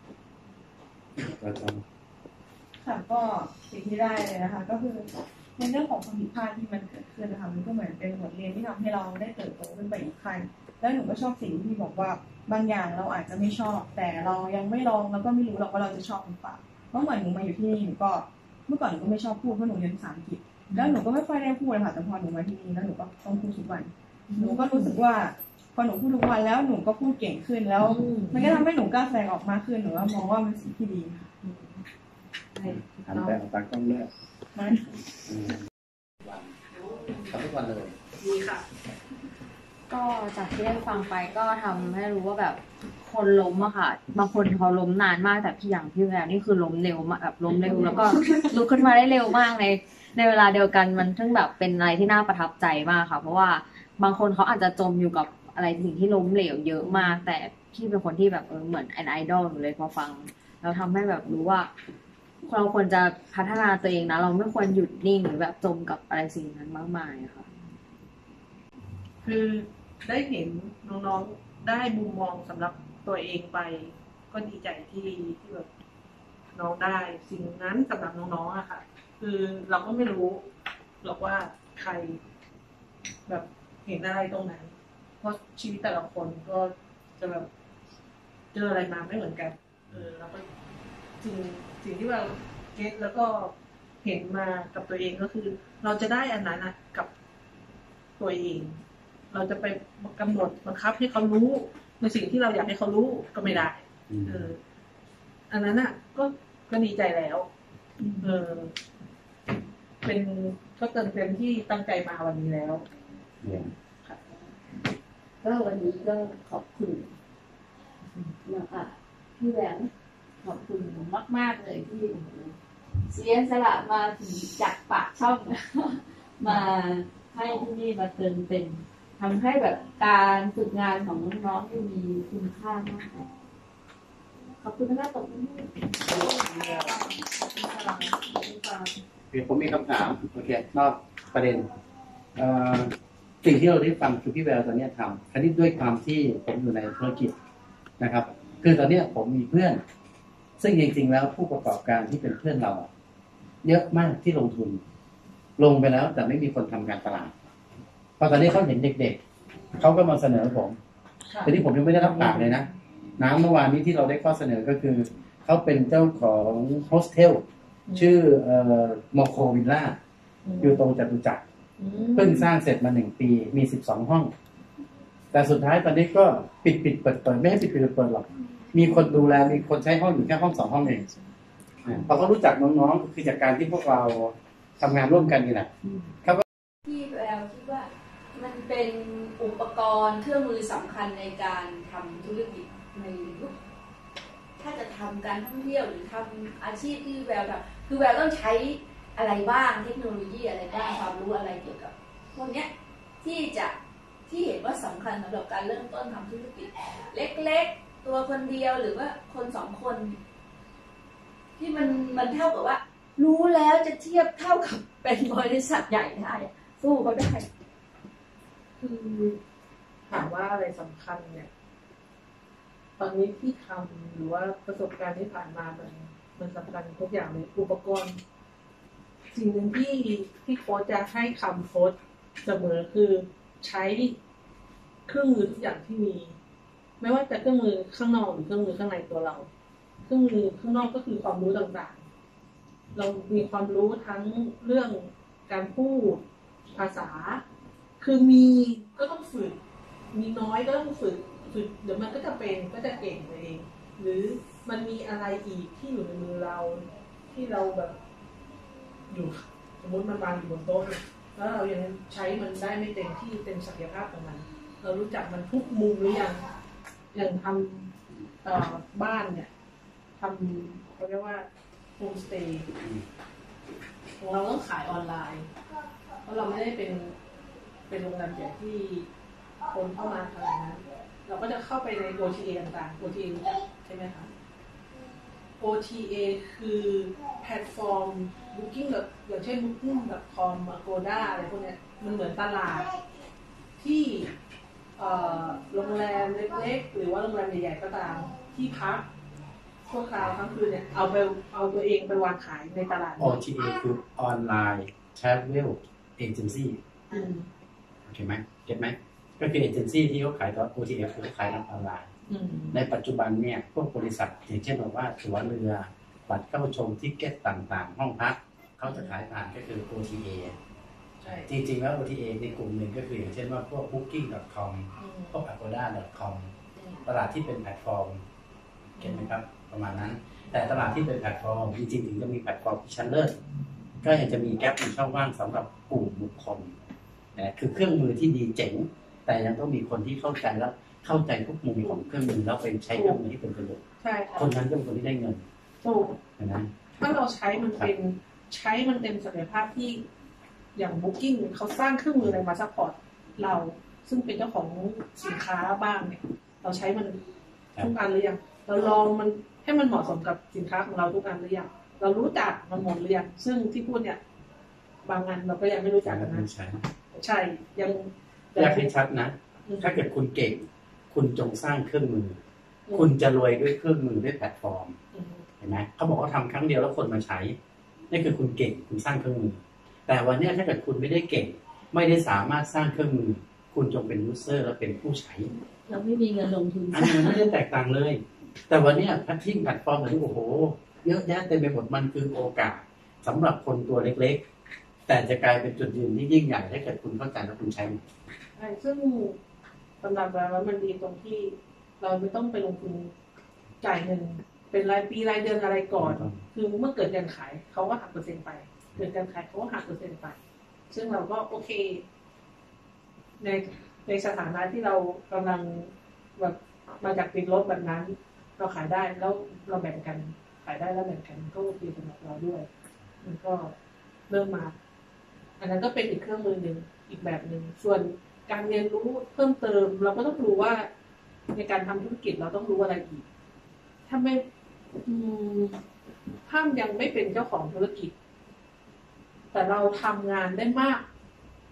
ค่ะก็สิ่งที่ได้เลยนะคะก็คือในเรื่องของความผิดพลาดที่มันเกิดขึ้นนะคะมันก็เหมือนเป็นบทเรียนที่ทำให้เราได้เติบโตขึ้นไปอีกขั้นแล้วหนูก็ชอบสิ่งที่บอกว่าบางอย่างเราอาจจะไม่ชอบแต่เรายังไม่ลองแล้วก็ไม่รู้หรอกว่าเราจะชอบหรือเปล่าเพราะเหมือนหนูมาอยู่ที่นี่หนูก็เมื่อก่อนหนูก็ไม่ชอบพูดเพราะหนูเรียนภาษาอังกฤษแล้วหนูก็ไม่ค่อยได้พูดเลยค่ะแต่พอหนูมาที่นี่แล้วหนูก็ต้องพูดทุกวันหนูก็รู้สึกว่าพอหนูพูดทุกวันแล้วหนูก็พูดเก่งขึ้นแล้วมันก็ทำให้หนูกล้าแสดงออกมากขึ้นหนูว่ามองว่ามันสิ่งที่ดีค่ะหันไปเอาตากล้องด้วยทำทุกวันเลยดีค่ะก็จากที่ได้ฟังไปก็ทำให้รู้ว่าแบบคนล้มอะค่ะบางคนเขาล้มนานมากแต่พี่อย่างพี่แววนี่คือล้มเร็วมากแบบล้มเร็วแล้วก็ลุกขึ้นมาได้เร็วมากในเวลาเดียวกันมันซึ่งแบบเป็นอะไรที่น่าประทับใจมากค่ะเพราะว่าบางคนเขาอาจจะจมอยู่กับอะไรสิ่งที่ล้มเหลวเยอะมากแต่พี่เป็นคนที่แบบเหมือนไอดอลเลยพอฟังเราทำให้แบบรู้ว่าเราควรจะพัฒนาตัวเองนะเราไม่ควรหยุดนิ่งหรือแบบจมกับอะไรสิ่งนั้นมากมายค่ะคือได้เห็นน้องๆได้มุมมองสำหรับตัวเองไปก็ดีใจที่แบบน้องได้สิ่งนั้นสำหรับน้องๆอะค่ะคือเราก็ไม่รู้หรอกว่าใครแบบเห็นอะไรตรงไหนเพราะชีวิตแต่ละคนก็จะแบบเจออะไรมาไม่เหมือนกันแล้วก็สิ่งที่เราเก็ตแล้วก็เห็นมากับตัวเองก็คือเราจะได้อันนั้นกับตัวเองเราจะไปกำหนดบังคับให้เขารู้ในสิ่งที่เราอยากให้เขารู้ก็ไม่ได้อันนั้นก็ดีใจแล้วเป็นก็เติมเต็มที่ตั้งใจมาวันนี้แล้วก็วันนี้ก็ขอบคุณนะคะพี่แหวนขอบคุณมากๆเลยที่เสียสละมาถึงจากปากช่องมาให้ที่นี่มาเติมเต็มทำให้แบบการฝึกงานของน้องๆมีคุณค่ามากขอบคุณนะคะตบมือผมมีคำถามโอเคนอกประเด็นสิ่งที่เราได้ฟังคือพี่แววตอนนี้ทำคราวนี้ด้วยความที่ผมอยู่ในธุรกิจนะครับ คือตอนนี้ผมมีเพื่อน ซึ่งจริงๆแล้วผู้ประกอบการที่เป็นเพื่อนเราเยอะมากที่ลงทุน ลงไปแล้วแต่ไม่มีคนทำการตลาดพอตอนนี้เขาเห็นเด็กๆเขาก็มาเสนอผมแต่ที่ผมยังไม่ได้รับปากเลยนะน้ำเมื่อวานนี้ที่เราได้ข้อเสนอก็คือเขาเป็นเจ้าของโฮสเทลชื่อโมโควิลล่าอยู่ตรงจตุจักรเพิ่งสร้างเสร็จมา1 ปีมี12 ห้องแต่สุดท้ายตอนนี้ก็ปิดเปิดไม่ให้ปิดเปิดหรอกมีคนดูแลมีคนใช้ห้องอยู่แค่ห้อง2 ห้องเองพอเขารู้จักน้องๆคือจากการที่พวกเราทำงานร่วมกันนี่แหละที่แววคิดว่ามันเป็นอุปกรณ์เครื่องมือสำคัญในการทำธุรกิจในยุคถ้าจะทำการท่องเที่ยวหรือทำอาชีพที่แววทำคือแววต้องใช้อะไรบ้างเทคโนโลยีอะไรบ้างความรู้อะไรเกี่ยวกับพวกนี้ที่เห็นว่าสำคัญสำหรับการเริ่มต้นทำธุรกิจเล็กๆตัวคนเดียวหรือว่าคน2 คนที่มันเท่ากับว่ารู้แล้วจะเทียบเท่ากับเป็นบริษัทใหญ่ได้สู้เขาได้คือถามว่าอะไรสำคัญเนี่ย ตอนนี้ที่ทำหรือว่าประสบการณ์ที่ผ่านมามันสำคัญทุกอย่างเลยอุปกรณ์สิ่งหนึ่งที่โค้ชจะให้คำโค้ชเสมอคือใช้เครื่องมือทุกอย่างที่มีไม่ว่าจะเครื่องมือข้างนอกหรือเครื่องมือข้างในตัวเราเครื่องมือข้างนอกก็คือความรู้ต่างๆเรามีความรู้ทั้งเรื่องการพูดภาษาคือมีก็ต้องฝึกมีน้อยก็ต้องฝึกเดี๋ยวมันก็จะเป็นก็จะเก่งเองหรือมันมีอะไรอีกที่อยู่ในมือเราที่เราแบบอยู่สมมติมันวางอยู่บนโต๊ะแล้วเรายังใช้มันได้ไม่เต็มที่เต็มศักยภาพของมันเรารู้จักมันทุกมุมหรือยังอย่างทำบ้านเนี่ยทำเขาเรียกว่าโฮมสเตย์ของเราต้องขายออนไลน์เพราะเราไม่ได้เป็นโรงแรมใหญ่ที่คนเข้ามาขนาดนั้นเราก็จะเข้าไปใน OTA ต่างๆ OTA รู้จักใช่ไหมคะ OTA คือแพลตฟอร์ม Booking แบบอย่างเช่น Booking.com Agoda อะไรพวกนี้มันเหมือนตลาดที่โรงแรมเล็กๆหรือว่าโรงแรมใหญ่ๆก็ตามที่พักชั่วคราวทั้งคืนเนี่ยเอาตัวเองไปวางขายในตลาด OTA คือ Online Travel Agency โอเคไหมเก็ตไหมก็คือเอเจนซี่ที่เขาขายต่อ OTA คือเขาขายทางออนไลน์ในปัจจุบันเนี่ยพวกบริษัทอย่างเช่นบอกว่าตั๋วเรือบัตรเข้าชมทิเก็ตต่างๆห้องพักเขาจะขายผ่านก็คือ OTA ใช่จริงๆแล้ว OTA ในกลุ่มหนึ่งก็คืออย่างเช่นว่าพวก Booking.com พวก Agoda.com ตลาดที่เป็นแพลตฟอร์มเก็ตไหมครับประมาณนั้นแต่ตลาดที่เป็นแพลตฟอร์มจริงๆถึงจะมีแพลตฟอร์มที่ชั้นเลิศก็ยังจะมีแก๊ปมีช่องว่างสำหรับกลุ่มบุคคลคือเครื่องมือที่ดีเจ๋งแต่ยังต้องมีคนที่เข้าใจแล้วเข้าใจทุกมุมของเครื่องมือแล้วเป็นใช้เครื่องมือที่เป็นประโยชน์คนนั้นก็เป็นคนที่ได้เงินถูกนะถ้าเราใช้มันเต็มศักยภาพที่อย่าง Booking เขาสร้างเครื่องมืออะไรมาซัพพอร์ตเราซึ่งเป็นเจ้าของสินค้าบ้างเนี่ยเราใช้มันทุกอันหรือยังเราลองมันให้มันเหมาะสมกับสินค้าของเราทุกอันหรือยังเรารู้จักมันหมดหรือยังซึ่งที่พูดเนี่ยบางงานเราก็ยังไม่รู้จักนะใช่ยังอยากให้ชัดนะถ้าเกิดคุณเก่งคุณจงสร้างเครื่องมือคุณจะรวยด้วยเครื่องมือด้วยแพลตฟอร์มเห็นไหมเขาบอกว่าทำครั้งเดียวแล้วคนมาใช้นี่คือคุณเก่งคุณสร้างเครื่องมือแต่วันนี้ถ้าเกิดคุณไม่ได้เก่งไม่ได้สามารถสร้างเครื่องมือคุณจงเป็นยูเซอร์และเป็นผู้ใช้เราไม่มีเงินลงทุนอันนี้ไม่ได้แตกต่างเลยแต่วันนี้แพลตฟอร์มอะไรโอ้โหเยอะแยะเต็มไปหมดมันคือโอกาสสำหรับคนตัวเล็กๆแต่จะกลายเป็นจุดยืนที่ยิ่งใหญ่ถ้าเกิดคุณเข้าใจและคุณใช้ใช่ซึ่งสำหรับเรามันดีตรงที่เราไม่ต้องไปลงทุนจ่ายเงินเป็นรายปีรายเดือนอะไรก่อนคือเมื่อเกิดการขายเขาก็หัก%ไปเกิดการขายเขาก็หัก%ไปซึ่งเราก็โอเคในสถานะที่เรากำลังแบบมาจากติดลบแบบนั้นเราขายได้แล้วเราแบ่งกันขายได้แล้วแบ่งกันก็โอเคสำหรับเราด้วยมันก็เริ่มมาอันนั้นก็เป็นอีกเครื่องมือหนึ่งอีกแบบหนึ่งส่วนการเรียนรู้เพิ่มเติมเราก็ต้องรู้ว่าในการทำธุรกิจเราต้องรู้อะไรอีกถ้ายังไม่เป็นเจ้าของธุรกิจแต่เราทำงานได้มากเ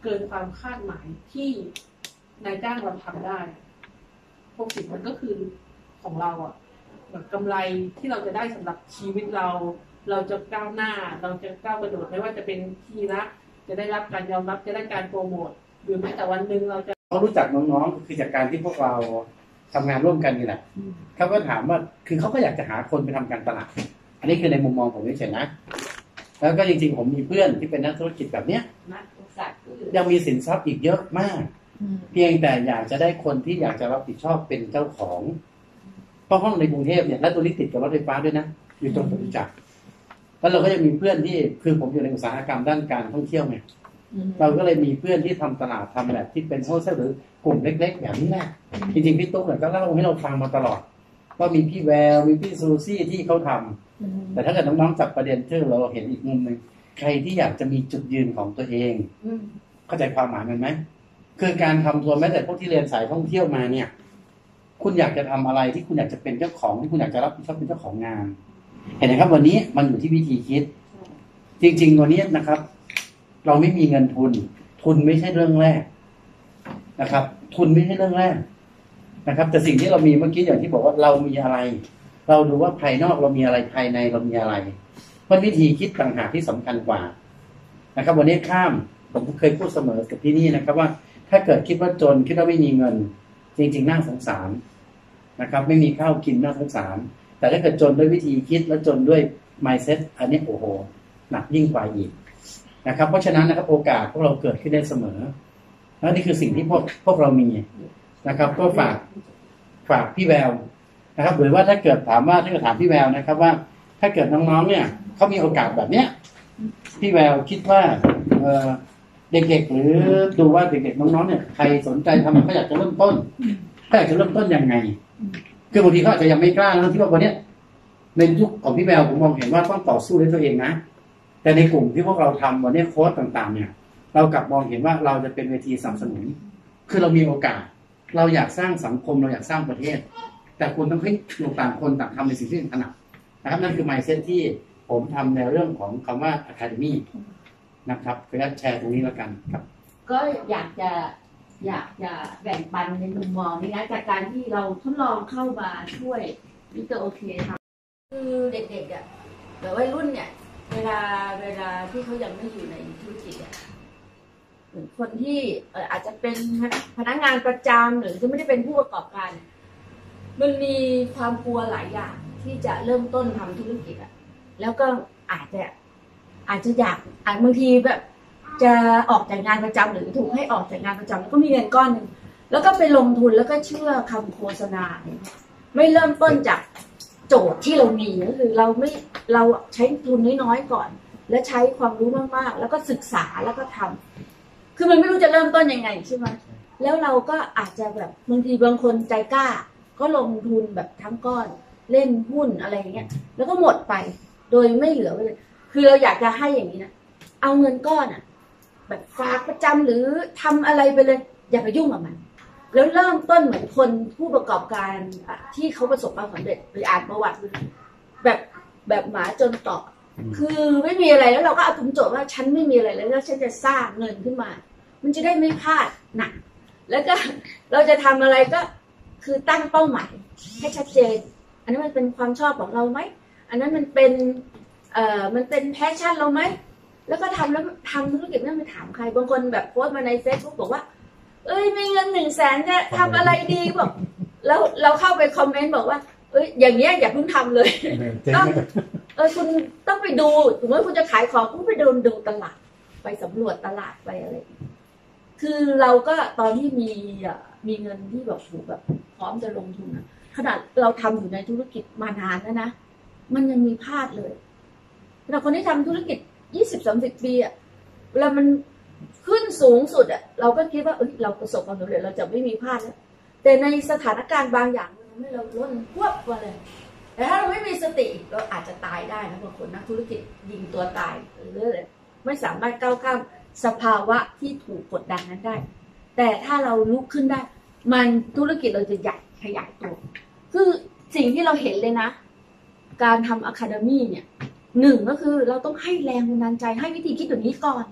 กินความคาดหมายที่นายจ้างเราทำได้พวกสิ่งมันก็คือของเราอ่ะแบบกำไรที่เราจะได้สำหรับชีวิตเราจะก้าวหน้าเราจะก้าวกระโดดไม่ว่าจะเป็นที่รักจะได้รับการยอมรับจะได้การโปรโมทหรือแม้แต่วันหนึ่งเราจะเขารู้จักน้องๆคือจากการที่พวกเราทำงานร่วมกันนี่แหละเขาก็ถามว่าคือเขาก็อยากจะหาคนไปทำการตลาดอันนี้คือในมุมมองผมเฉยๆนะแล้วก็จริงๆผมมีเพื่อนที่เป็นนักธุรกิจแบบเนี้ยยังมีสินทรัพย์อีกเยอะมากเพียงแต่อยากจะได้คนที่อยากจะรับผิดชอบเป็นเจ้าของเพราะห้องในกรุงเทพเนี่ยและตัวนี้ติดกับรถไฟฟ้าด้วยนะอยู่ตรงจตุจักรแล้วเราก็จะมีเพื่อนที่คือผมอยู่ในอุตสาหกรรมด้านการท่องเที่ยวไงเราก็เลยมีเพื่อนที่ทำตลาดทำแบบที่เป็นโฮสเทลหรือกลุ่มเล็กๆแบบนี้แหละจริงๆพี่ตุ๊กเนี่ยก็เล่าให้เราฟังมาตลอดว่ามีพี่แววมีพี่ซูซี่ที่เขาทำแต่ถ้าเกิดน้องๆจับประเด็นที่เราเห็นอีกมุมหนึ่งใครที่อยากจะมีจุดยืนของตัวเองเข้าใจความหมายมันไหมคือการทำตัวแม้แต่พวกที่เรียนสายท่องเที่ยวมาเนี่ยคุณอยากจะทำอะไรที่คุณอยากจะเป็นเจ้าของที่คุณอยากจะรับผิดชอบเป็นเจ้าของงานเห็นไหมครับวันนี้มันอยู่ที่วิธีคิดจริงๆวันนี้นะครับเราไม่มีเงินทุนไม่ใช่เรื่องแรกนะครับทุนไม่ใช่เรื่องแรกนะครับแต่สิ่งที่เรามีเมื่อกี้อย่างที่บอกว่าเรามีอะไรเราดูว่าภายนอกเรามีอะไรภายในเรามีอะไรมันวิธีคิดต่างหากที่สำคัญกว่านะครับวันนี้ข้ามผมเคยพูดเสมอกับที่นี่นะครับว่าถ้าเกิดคิดว่าจนคิดว่าไม่มีเงินจริงๆน่าสงสารนะครับไม่มีข้าวกินน่าสงสารแต่ถ้าเกิดจนด้วยวิธีคิดและจนด้วย mindset อันนี้โอ้โหหนักยิ่งกว่าอีกนะครับเพราะฉะนั้นนะครับโอกาสพวกเราเกิดขึ้นได้เสมอและนี่คือสิ่งที่พวกเรามีนะครับก็ฝากพี่แววนะครับหรือว่าถ้าเกิดถามพี่แววนะครับว่าถ้าเกิดน้องๆเนี่ยเขามีโอกาสแบบเนี้ยพี่แววคิดว่าเด็กๆหรือดูว่าเด็กๆน้องๆเนี่ยใครสนใจทำเขาอยากจะเริ่มต้นยังไงคือบางทีเขาอาจจะยังไม่กล้านะที่ว่าวันนี้ในยุคของพี่แววผมมองเห็นว่าต้องต่อสู้ด้วยตัวเองนะแต่ในกลุ่มที่พวกเราทำวันนี้โค้ชต่างๆเนี่ยเรากลับมองเห็นว่าเราจะเป็นเวทีสนับสนุนคือเรามีโอกาสเราอยากสร้างสังคมเราอยากสร้างประเทศแต่คุณต้องให้ต่างคนต่างทำในสิ่งที่ถนัดนะครับนั่นคือ mindset ที่ผมทำในเรื่องของคำว่า Academy นะครับขออนุญาตแชร์ตรงนี้แล้วกันครับก็อยากจะแบ่งปันในมุมมองนี้นะจากการที่เราทดลองเข้ามาช่วยมิสเตอร์โอเคทำคือเด็กๆอ่ะแบบวัยรุ่นเนี่ยเวลาที่เขายังไม่อยู่ในธุรกิจอ่ะเหมือนคนที่อาจจะเป็นพนักงานประจำหรือจะไม่ได้เป็นผู้ประกอบการมันมีความกลัวหลายอย่างที่จะเริ่มต้นทำธุรกิจอ่ะแล้วก็อาจจะอยากบางทีแบบจะออกจากงานประจำหรือถูกให้ออกจากงานประจำแล้วก็มีเงินก้อนหนึ่งแล้วก็ไปลงทุนแล้วก็เชื่อคำโฆษณาไม่เริ่มต้นจากโจทย์ที่เรามีก็คือเราใช้ทุนน้อยๆก่อนและใช้ความรู้มากๆแล้วก็ศึกษาแล้วก็ทำคือมันไม่รู้จะเริ่มต้นยังไงใช่ไหมแล้วเราก็อาจจะแบบบางทีบางคนใจกล้าก็ลงทุนแบบทั้งก้อนเล่นหุ้นอะไรอย่างเงี้ยแล้วก็หมดไปโดยไม่เหลือไว้เลยคือเราอยากจะให้อย่างนี้นะเอาเงินก้อนอ่ะแบบฝากประจำหรือทำอะไรไปเลยอย่าไปยุ่งกับมันแล้วเริ่มต้นเหมือนคนผู้ประกอบการที่เขาประสบความสำเร็จหรืออ่านประวัติแบบหมาจนต่อคือไม่มีอะไรแล้วเราก็เอาถุงโจทย์ว่าฉันไม่มีอะไรแล้วฉันจะสร้างเงินขึ้นมามันจะได้ไม่พลาดหนักแล้วก็เราจะทำอะไรก็คือตั้งเป้าหมายให้ชัดเจนอันนี้มันเป็นความชอบของเราไหมอันนั้นมันเป็นแพชชั่นเราไหมแล้วก็ทำแล้วทำธุรกิจไม่ต้องไปถามใครบางคนแบบโพสต์มาใน Facebook บอกว่าเอ้ยมีเงิน100,000จะทำอะไรดีบอกแล้วเราเข้าไปคอมเมนต์บอกว่าเอ้ยอย่างเงี้ยอย่าเพิ่งทำเลยต้องคุณต้องไปดูถึงแม้คุณจะขายของคุณไปดูตลาดไปสำรวจตลาดไปอะไรคือเราก็ตอนที่มีเงินที่แบบถูกแบบพร้อมจะลงทุนขนาดเราทำอยู่ในธุรกิจมานานแล้วนะมันยังมีพลาดเลยแต่คนที่ทำธุรกิจ20-30 ปีอ่ะเวลามันขึ้นสูงสุดอ่ะเราก็คิดว่าเราประสบความสำเร็จเราจะไม่มีพลาดแล้วแต่ในสถานการณ์บางอย่างมันทำให้เราล้นควบมาเลยแต่ถ้าเราไม่มีสติเราอาจจะตายได้นะบางคนนักธุรกิจยิงตัวตายหรือไม่สามารถก้าวข้ามสภาวะที่ถูกกดดันนั้นได้แต่ถ้าเราลุกขึ้นได้มันธุรกิจเราจะใหญ่ขยายตัวคือสิ่งที่เราเห็นเลยนะการทำอะคาเดมี่เนี่ย1ก็คือเราต้องให้แรงบันดาลใจให้วิธีคิดแบบนี้ก่อน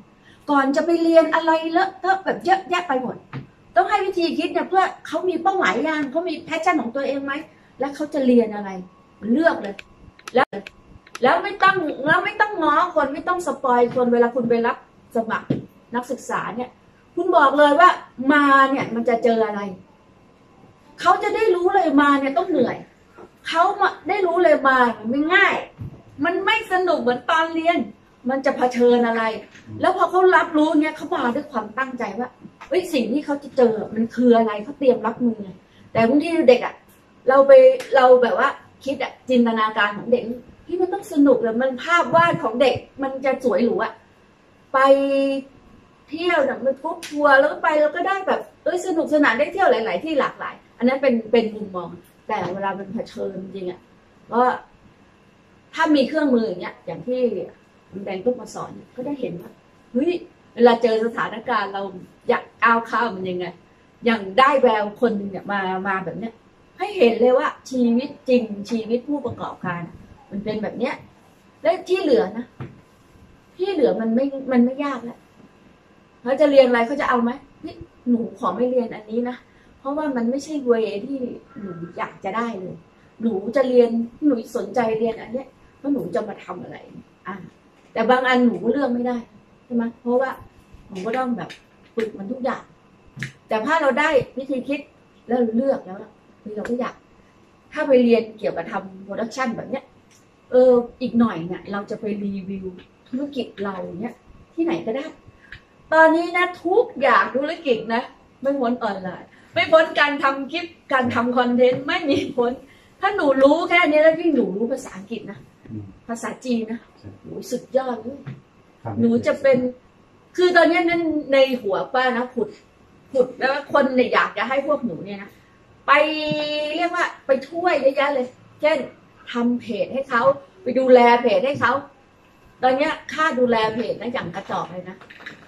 ก่อนจะไปเรียนอะไรเลอะเทอะแบบเยอะแยะไปหมดต้องให้วิธีคิดเนี่ยเพื่อเขามีเป้าหมายยังเขามีแพชชั่นของตัวเองไหมแล้วเขาจะเรียนอะไรเลือกเลยแล้วไม่ต้องง้อคนไม่ต้องสปอยคนเวลาคุณไปรับสมัครนักศึกษาเนี่ยคุณบอกเลยว่ามาเนี่ยมันจะเจออะไรเขาจะได้รู้เลยมาเนี่ยต้องเหนื่อยเขาได้รู้เลยมามันไม่ง่ายมันไม่สนุกเหมือนตอนเรียนมันจะเผชิญอะไรแล้วพอเขารับรู้เนี่ยเขามาด้วยความตั้งใจว่าสิ่งที่เขาจะเจอมันคืออะไรเขาเตรียมรับมือแต่บางทีเด็กอ่ะเราแบบว่าคิดอ่ะจินตนาการของเด็กที่มันต้องสนุกเลยมันภาพวาดของเด็กมันจะสวยหรูอ่ะไปเที่ยวเนี่ยมันปุ๊บทัวร์แล้วก็ไปแล้วก็ได้แบบสนุกสนานได้เที่ยวหลายๆที่หลากหลายอันนั้นเป็นมุมมองแต่เวลามันเผชิญจริงอ่ะก็ถ้ามีเครื่องมืออย่างเงี้ยอย่างที่แดงตุ๊กมาสอนก็ได้เห็นว่าเฮ้ยเวลาเจอสถานการณ์เราอยากก้าวข้ามมันยังไงอย่างได้แววคนหนึ่งเนี่ยมาแบบเนี้ยให้เห็นเลยว่าชีวิตจริงชีวิตผู้ประกอบการมันเป็นแบบเนี้ยและที่เหลือนะที่เหลือมันไม่ยากแล้วเขาจะเรียนอะไรเขาจะเอาไหมหนูขอไม่เรียนอันนี้นะเพราะว่ามันไม่ใช่เวที่หนูอยากจะได้เลยหนูจะเรียนหนูสนใจเรียนอันเนี้ยเพราะหนูจะมาทำอะไรแต่บางอันหนูก็เลือกไม่ได้ใช่ไหมเพราะว่าหนูก็ต้องแบบฝึกมันทุกอย่างแต่ถ้าเราได้วิธีคิดแล้วเลือกแล้วเราก็อยากถ้าไปเรียนเกี่ยวกับทำโปรดักชันแบบเนี้ยอีกหน่อยเนี่ยเราจะไปรีวิวธุรกิจเราเนี่ยที่ไหนก็ได้ตอนนี้นะทุกอย่างธุรกิจนะไม่พ้นออนไลน์ไม่พ้นการทำคลิปการทำคอนเทนต์ไม่มีพ้นถ้าหนูรู้แค่นี้แล้วยิ่งหนูรู้ภาษาอังกฤษนะภาษาจีนนะโอ้สุดยอดเลยหนูจะเป็นคือตอนนี้นั้นในหัวป้านะผุดแล้วคนเนี่ยอยากจะให้พวกหนูเนี่ยนะไปเรียกว่าไปช่วยเยอะแยะเลยเช่นทำเพจให้เขาไปดูแลเพจให้เขาตอนนี้ค่าดูแลเพจนะอย่างกระจอกเลยนะ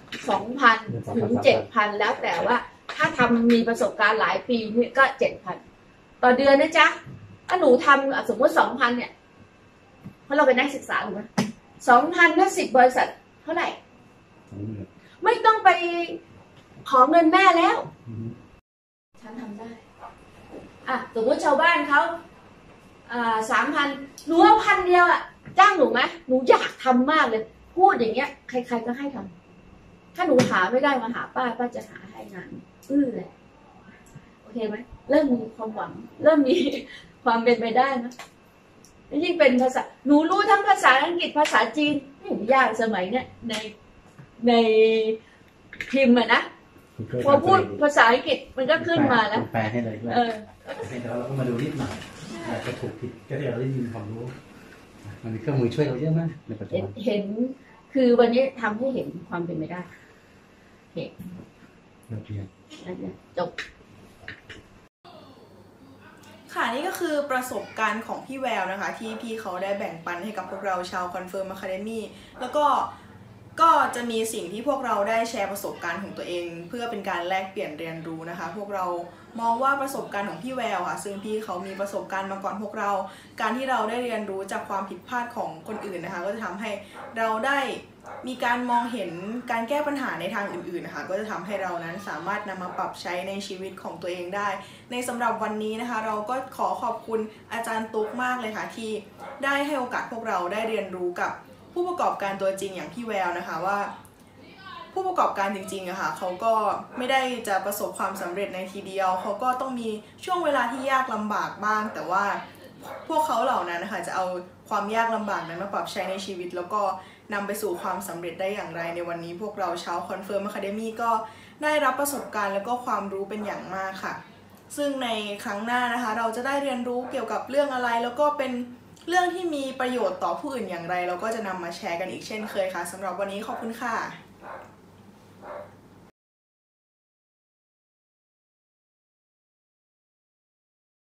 2,000 ถึง 7,000 แล้วแต่ว่าถ้าทำมีประสบการณ์หลายปีนี่ก็ 7,000 ต่อเดือนนะจ๊ะถ้าหนูทำสมมติ 2,000 เนี่ยเพราะเราเป็นนักศึกษาถูกไหม 2,000 ถ้า10 บริษัทเท่าไหร่ไม่ต้องไปขอเงินแม่แล้วฉันทำได้สมมติชาวบ้านเขา3,000 หนูเอา1,000 เดียวจ้างหนูไหมหนูอยากทำมากเลยพูดอย่างเงี้ยใครๆก็ให้ทำถ้าหนูหาไม่ได้มาหาป้าจะหาให้งานเลยโอเคไหมเริ่มมีความหวังเริ่มมีความเป็นไปได้นะยิ่งเป็นภาษาหนูรู้ทั้งภาษาอังกฤษภาษาจีนไม่ยากสมัยเนี้ยในพิมพ์นะพอพูดภาษาอังกฤษมันก็ขึ้นมาแล้วแปลให้เลยด้วยแต่เราก็มาดูนิดหน่อยจะถูกผิดก็เดี๋ยวเราได้ยินความรู้มันมีเครื่องมือช่วยเราเยอะมากในปัจจุบันเห็นคือวันนี้ทำให้เห็นความเป็นไปได้เห็นจบค่ะนี่ก็คือประสบการณ์ของพี่แววนะคะที่พี่เขาได้แบ่งปันให้กับพวกเราชาว Confirm Academy แล้วก็จะมีสิ่งที่พวกเราได้แชร์ประสบการณ์ของตัวเองเพื่อเป็นการแลกเปลี่ยนเรียนรู้นะคะพวกเรามองว่าประสบการณ์ของพี่แววค่ะซึ่งพี่เขามีประสบการณ์มาก่อนพวกเราการที่เราได้เรียนรู้จากความผิดพลาดของคนอื่นนะคะก็จะทำให้เราได้มีการมองเห็นการแก้ปัญหาในทางอื่นๆนะคะก็จะทำให้เรานั้นสามารถนำมาปรับใช้ในชีวิตของตัวเองได้ในสำหรับวันนี้นะคะเราก็ขอขอบคุณอาจารย์ตุ๊กมากเลยค่ะที่ได้ให้โอกาสพวกเราได้เรียนรู้กับผู้ประกอบการตัวจริงอย่างพี่แววนะคะว่าผู้ประกอบการจริงๆอะค่ะเขาก็ไม่ได้จะประสบความสำเร็จในทีเดียวเขาก็ต้องมีช่วงเวลาที่ยากลำบากบ้างแต่ว่าพวกเขาเหล่านั้นนะคะจะเอาความยากลำบากนั้นมาปรับใช้ในชีวิตแล้วก็นำไปสู่ความสำเร็จได้อย่างไรในวันนี้พวกเราชาว Confirm Academy ก็ได้รับประสบการณ์แล้วก็ความรู้เป็นอย่างมากค่ะซึ่งในครั้งหน้านะคะเราจะได้เรียนรู้เกี่ยวกับเรื่องอะไรแล้วก็เป็นเรื่องที่มีประโยชน์ต่อผู้อื่นอย่างไรเราก็จะนำมาแชร์กันอีกเช่นเคยค่ะสำหรับวันนี้ขอบคุณค่ะ